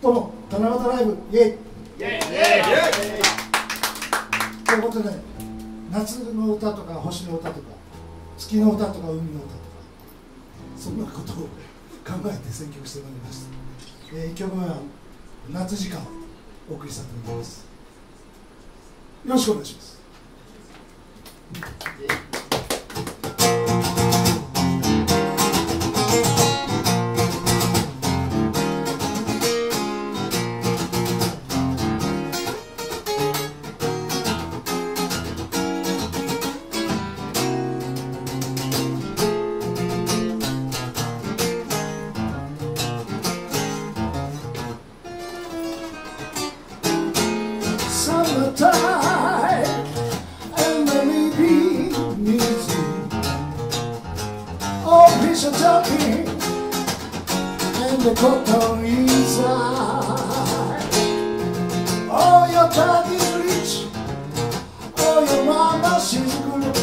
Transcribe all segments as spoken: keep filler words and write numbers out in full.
どうも七夕ライブイエイイエイイエイということで、夏の歌とか星の歌とか月の歌とか海の歌とかそんなことを考えて選曲してまいりました。えー、いっきょくめは夏時間をお送りしたいと思います。よろしくお願いします。Summertime and the leafy music, all fish are talking and the cotton inside. Oh, your daddy's rich, oh, your mama she's good.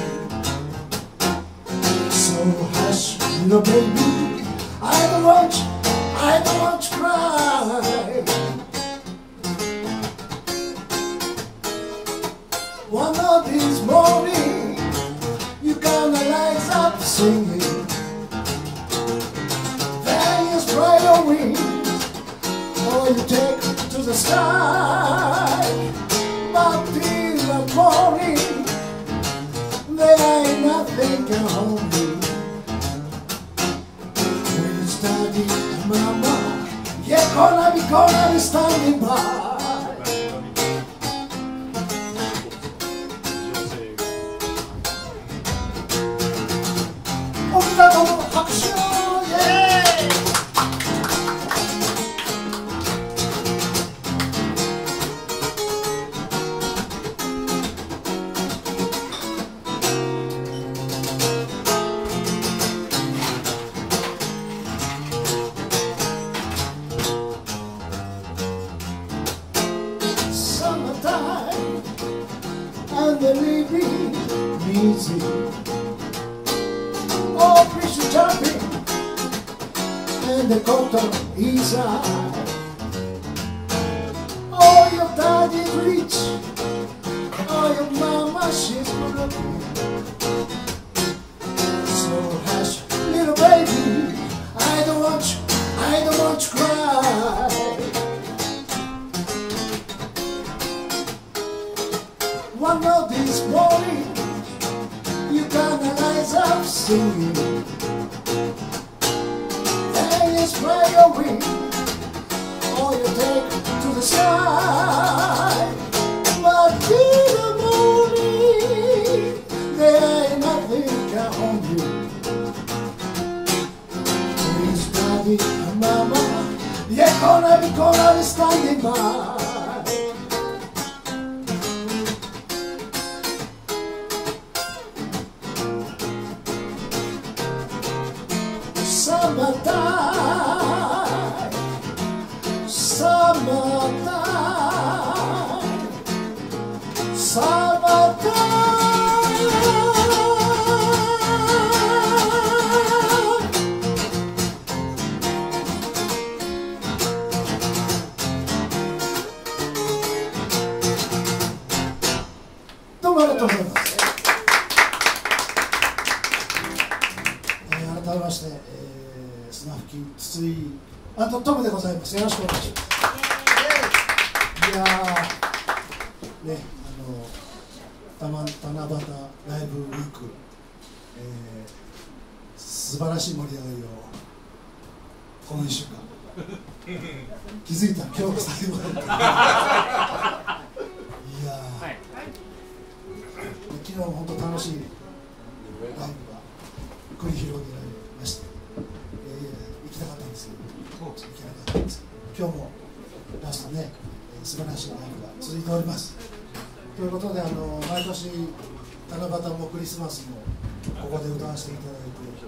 So hush, little baby, I don't want you, I don't want to cry. One of these mornings, you're gonna rise up singing. Then you spread your wings, or you take to the sky. But in the morning, there ain't nothing can hold you. When you study, mama, you're gonna be, gonna be standing by. 拍手をイエーイ。Summertime and the leafy music, all fish are jumping and the cotton inside. Oh, your daddy's rich, oh, your mama she's good. So hush, little baby, I don't want you, I don't want you to cry. One of these mornings, you gonna rise up singing. Then you spread your wings, or you take to the sky. But in the morning, there ain't nothing can hold you. Please, daddy and mama, you're gonna be, gonna be standing by. Summertime, summertime, summertime. どうもありがとうございます。えー、改めまして、えー、スナフキン筒井アンドトムでございます。よろしくお願いします。いやーね、あの七夕ライブウィーク、えー、素晴らしい盛り上がりをこのいっしゅうかん気づいたら今日が最後だった。いやー、はい、昨日も本当楽しいライブが繰り広げられまして、えー、行きたかったんですけど行けなかったんですけど、今日もラストね、えー、素晴らしいライブが続いております。ということで、あの毎年七夕もクリスマスもここで歌わせていただい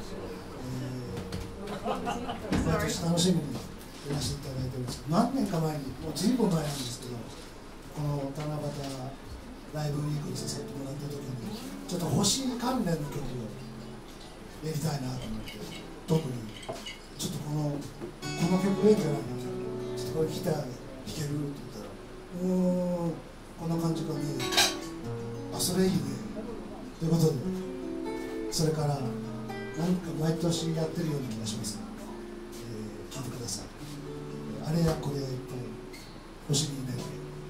て、えー、毎年楽しみにいらしていただいております。何年か前に、もうずいぶん前なんですけど、この七夕ライブウィークにさせてもらった時にちょっと星関連の曲をやりたいなと思って、特にちょっとこのこの曲ええんじゃないかとちょっとこれギター弾けるって言ったら、うーん、こんな感じかね、あ、それいいねということで、それから何か毎年やってるような気がします、えー、聞いてください。あれやこれやいっぱい星に入れて、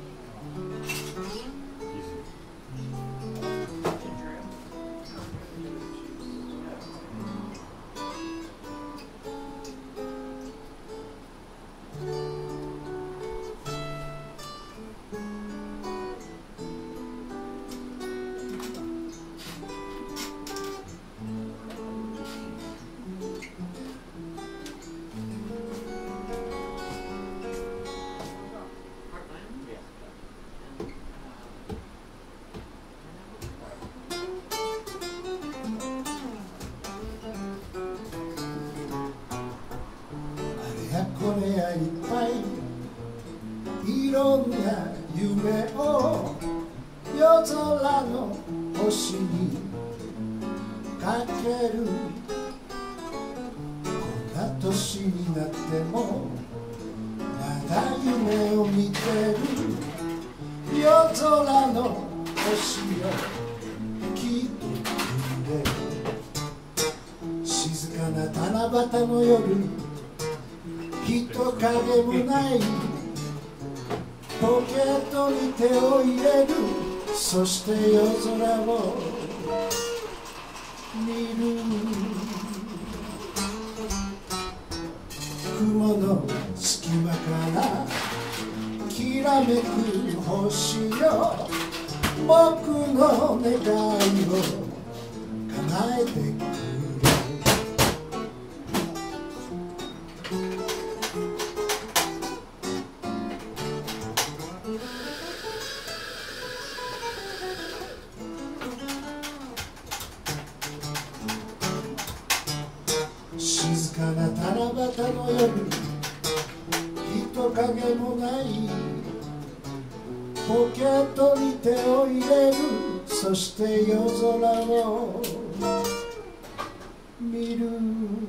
これやいっぱいいろんな夢を夜空の星にかける。こんな年になってもまだ夢を見てる。夜空の星よきっとくれ。静かな七夕の夜に人影もないポケットに手を入れる。そして夜空を見る。雲の隙間からきらめく星よ、僕の願いを叶えてくれ。静かな七夕の夜、人影もないポケットに手を入れる。そして夜空を見る。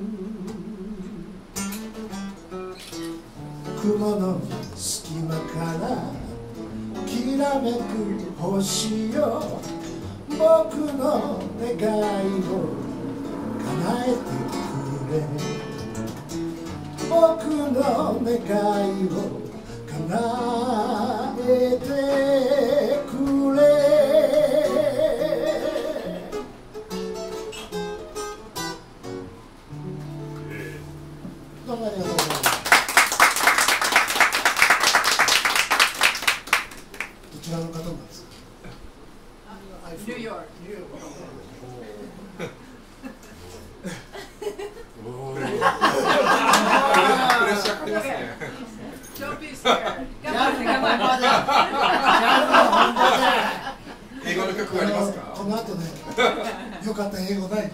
雲の隙間からきらめく星よ、僕の願いを叶えてくれ。僕の願いを叶えてくれ。どうもありがとうございます。どちらの方なんですか？ ニューヨーク。 ニューヨーク。 英語の曲ありますか？ この後ね、よかったら英語ない。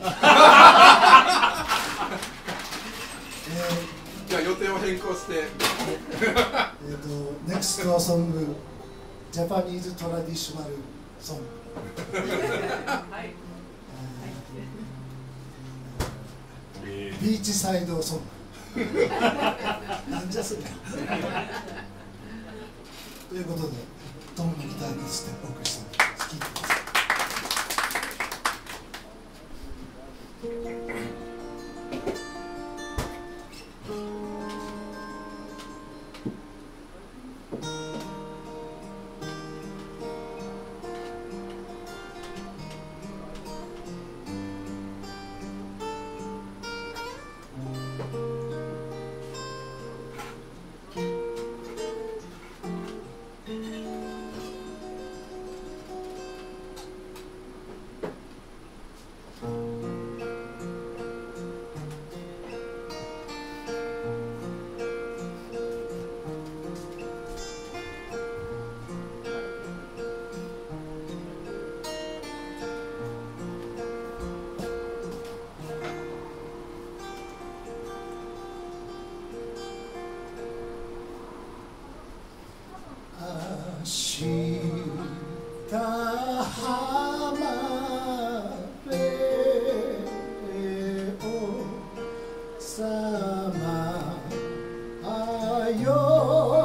じゃあ予定を変更して。 えっと、ネクストソング、ジャパニーズトラディショナルソング。ビーチサイドソング。なんじゃそれ。ということで、トムのギターにしてお送りしたので、聴いてください。明日浜辺をさまよ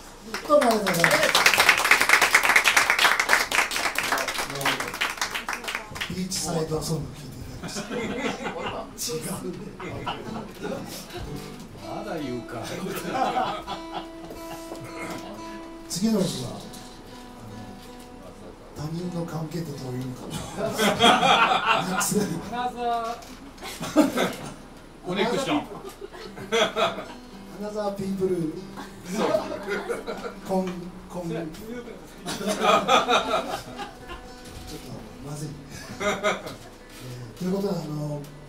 どうもありがとうございます。ビーチサイドソング聴いていただきました。違うんで。 まだ言うか。 次の日は他人の関係ってどういうのかな。 コネクション。 アナザーピープルコンコンちょっとまずい、えー、ということであの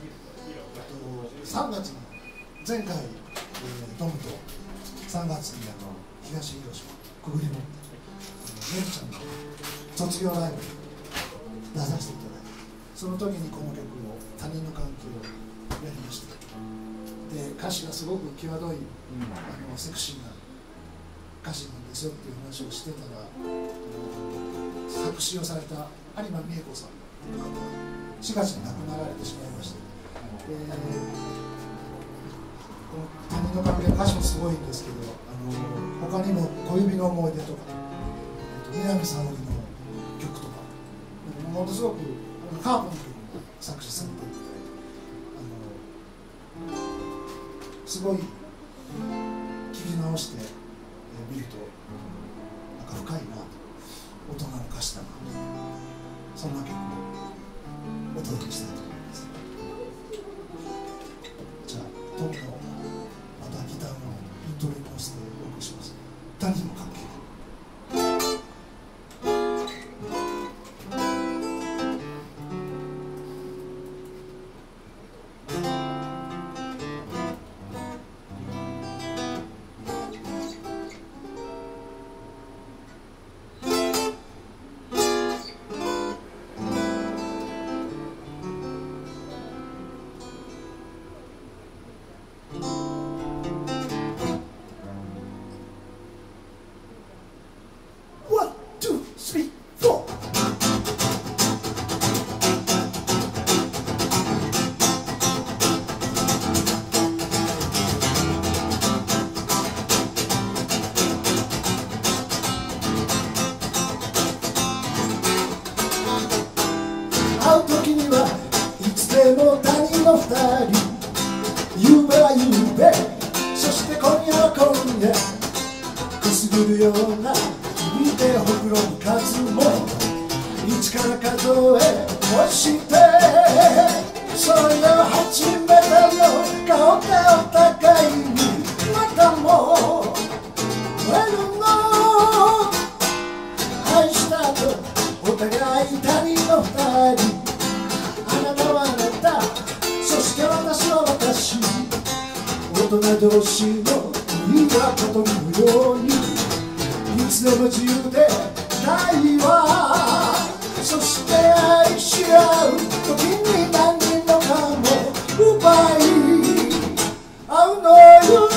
さんがつの前回、えー、トムとさんがつにあの東広島くぐりのメルちゃんの卒業ライブに出させていただいて、その時にこの曲を他人の関係をやりました。で歌詞がすごく際どい、うん、あのセクシーな歌詞なんですよっていう話をしてたら、作詞をされた有馬美恵子さんという方がしがつに亡くなられてしまいまして、でこの他人の関係、歌詞もすごいんですけど、あの他にも小指の思い出とか、えっと、南沙織の曲とか、ものすごくカープの曲も作詞されていて、すごい聞き直して、えー、見るとなんか深いなと、大人の歌詞だなと、そんな曲をお届けしたいと思います。じゃあトムのまたギターのイントロに乗せてお送りします。他人の関係。会う時にはいつでも他人の二人、夕べは夕べ、そして今夜は今夜、くすぐるような君でほくろの数もいちから数え押して、それを初めての顔でお互いにまたも燃えるの、愛したとお互い他人の二人、あなたはあなた、そして私は私、大人同士のいいはことのようにいつでも自由でないわ。そして愛し合う時に何人もかも奪い合うのよ。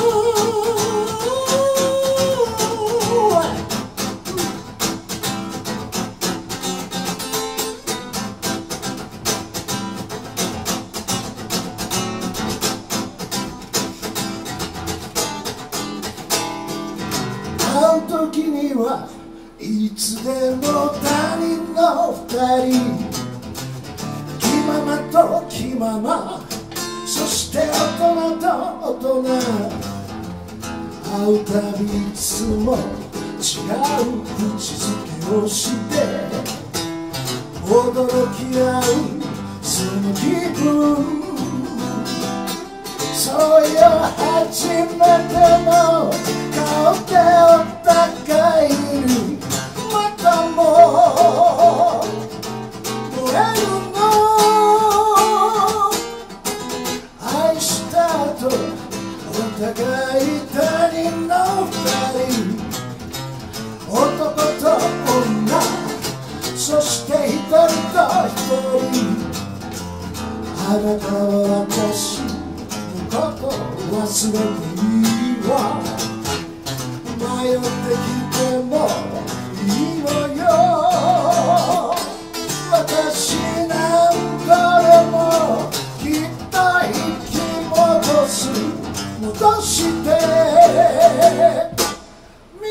会う時にはいつでも他人の二人、気ままと気まま、そして大人と大人、会うたびいつも違う口づけをして驚き合うその気分、そうよ初めての顔でお互いにまたも燃えるの、愛したとお互い他人の二人、男と女、そして一人と一人、あなたは私こと忘れていいわ、迷ってきてもいいのよ、私なんとでもきっと引き戻す、戻してみ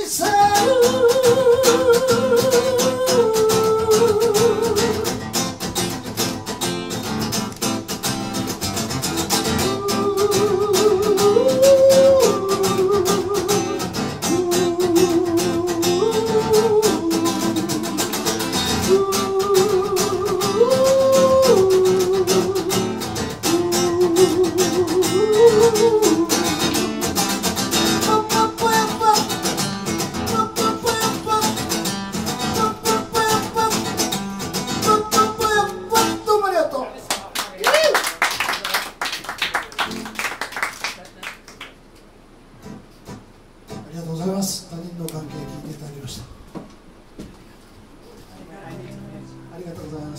他人の関係聞いていただきました。ありがとうございます。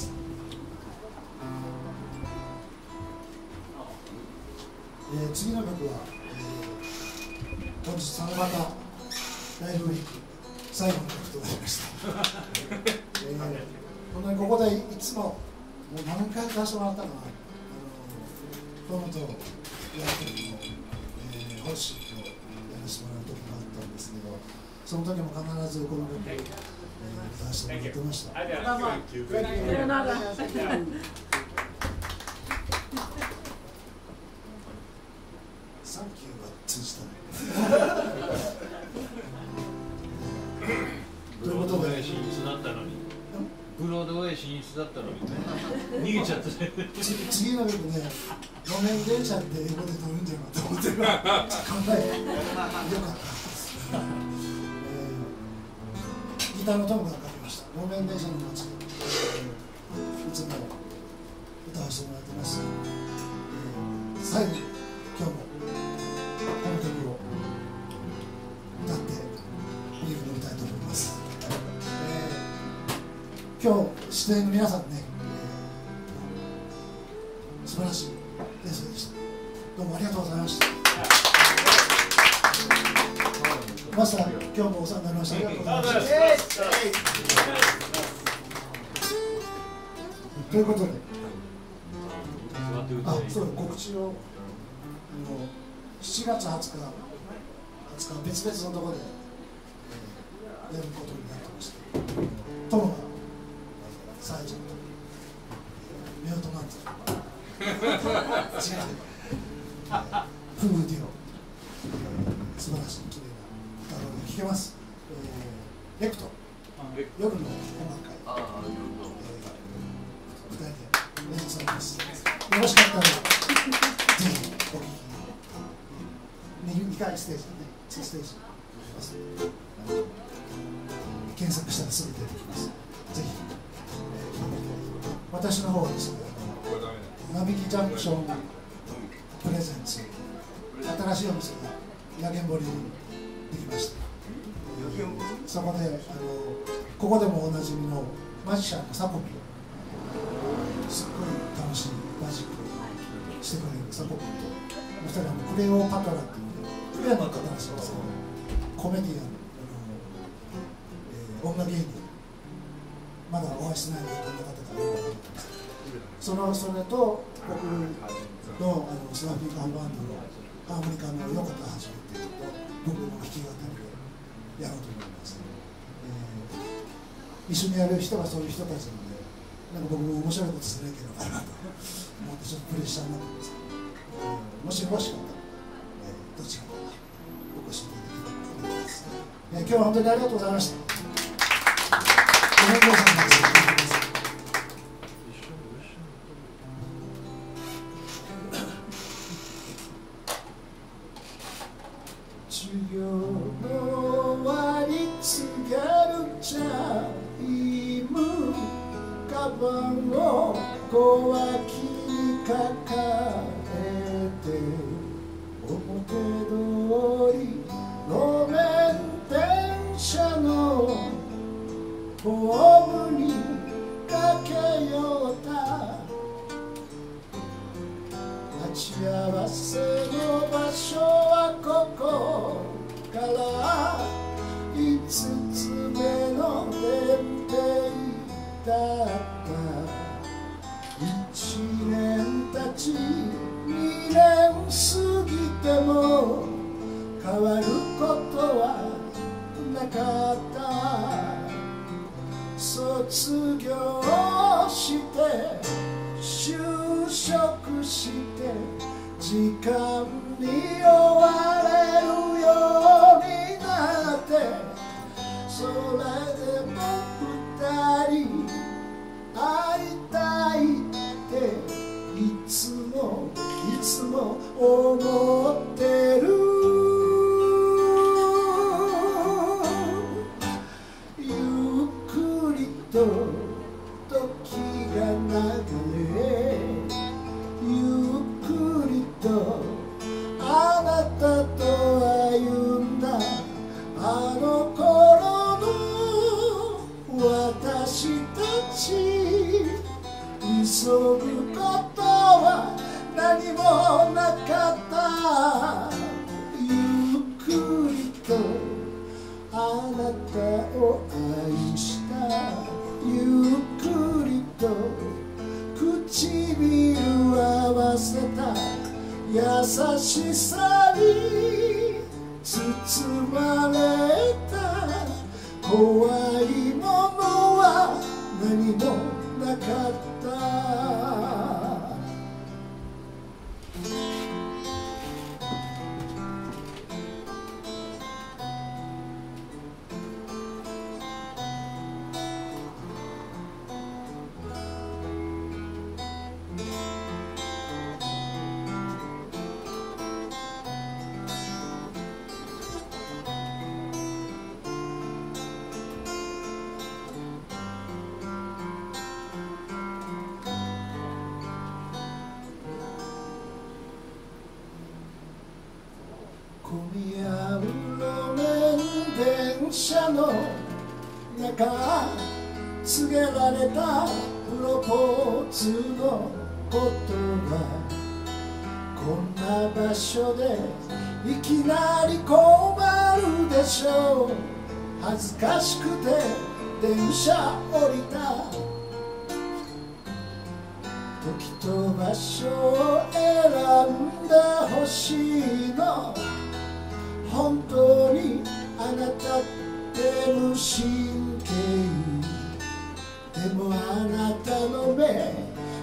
えー、次の曲は、えー、本日さんまたライブウィーク最後の曲となりました。えー、本当にここでいつももう何回か出してもらったかな、あのトムとやってるのを、えー、ホッシーとやらせてもらう時があったんですけど、その時も必ずこの曲を、えー、歌わせてもらってました。サンキューは通じたね。ということで、 進出だったのに、ブロードウェイ進出だったのにね、逃げちゃってね。 次の曲ね、路面電車って英語で撮るんじゃないかと思って考えよかった、えー、ギターのトムが書きました。路面電車の街で、えー、いつも歌わせてもらってます。えー、最後に今日もこの曲を歌ってビール飲みたいと思います。えー、今日出演の皆さんね、えー、素晴らしい演奏でした。どうもありがとうございました。マスター、今日もお世話になりました。ありがとうございました。ということで、あ、そう告知を、あのしちがつはつか、はつか別々のところで、えー、やることになってまして、トムがサイジャンと夫婦なんて違う、夫婦デュオ、素晴らしい綺麗な歌声が聴けます。えー、レクト夜の音楽会、えー、ふたりで演奏されます。よろしかったらぜひお聴きにかいステージでね、にステージありますので、検索したらすぐ出てきます。ぜひ、えー、私の方はですね、並木ジャンクションプレゼンツ、新しいお店がやげん堀にできました。そこであのここでもおなじみのマジシャンのサコピー、すっごい楽しいマジックをしてくれるサコピーと、お二人はクレオパトラっていうクレアの方らしいんですけど、コメディアン、あの、えー、女芸人、まだお会いしてないのでどんな方かよく分かってます。そのそれと僕のあのスナフィーカーバンドのハーモニカの横田はじめっていうのと僕の弾き語りでやろうと思います。えー、一緒にやる人がそういう人たちなので、なんか僕も面白いことするけどかなと思ってちょっとプレッシャーになってますけど、えー、もしよろしかったら、えー、どっちかお越しいただければと思います。えー、今日は本当にありがとうございました。ごめんなさい。授業の終わり告げるチャイム、カバンを小脇に抱えて表通り路面電車のホームにかけようた、待ち合わせの場所はここからいつつめの電停だった。いちねんたちにねん過ぎても変わることはなかった。卒業して就職して時間に追われるようになって、それでも二人会いたいっていつもいつも思ってる。ゆっくりと時が流れ、ゆっくりとあなたと歩んだあのの頃の私たち急ぐことは何もなかった。ゆっくりとあなたを愛した。ゆっくりと唇合わせた。優しさに包まれた。怖いものは何もなかった。混み合う路面電車の中、告げられたプロポーズの言葉。こんな場所でいきなり困るでしょう。恥ずかしくて電車降りた。時と場所を選んでほしいの。本当にあなたって無神経。でもあなたの目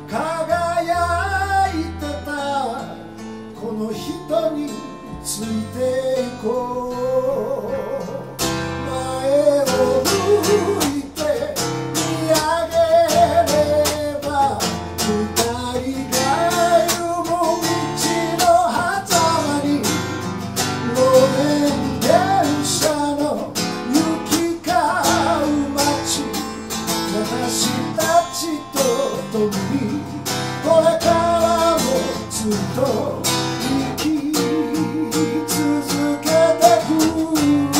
輝いてた。この人についていこう。前を向いて見上げれば二人がいるも道の狭間に路面電車の行き交う街。私たちと共にこれからもずっと生き続けてく。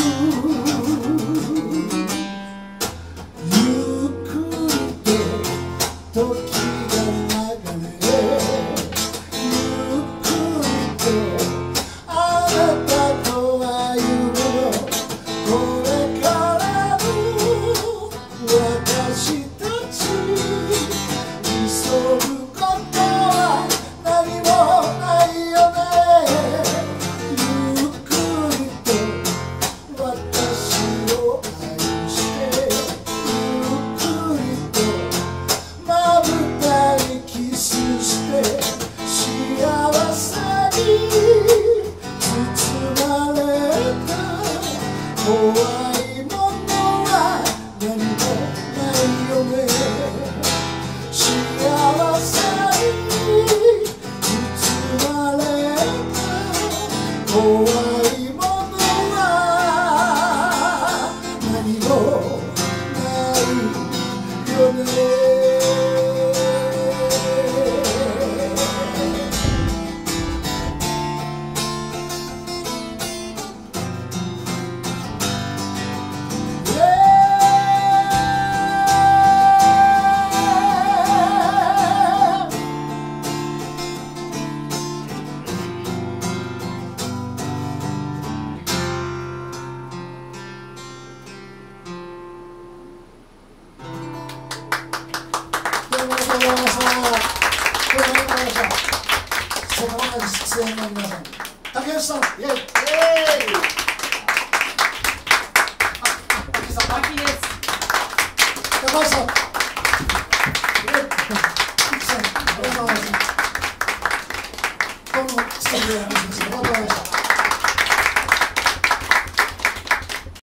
ゆっくりと時が流れ、ゆっくりとあなたと歩むの。これからの私たち急ぐことは何もないよね。ゆっくりと私を愛して、ゆっくりとまぶたにキスして、幸せに包まれた。怖いものは何もないよね。幸せに包まれた。怖いものは何もないよね。どうもありがとうございました。どうもありがとうございました。その中に出演の皆さん、竹内さん、イエイ。イエイ。 竹内さん、マキです。 高橋さん、イエイ。菊さん、ありがとうございました。どうも、素敵でありました。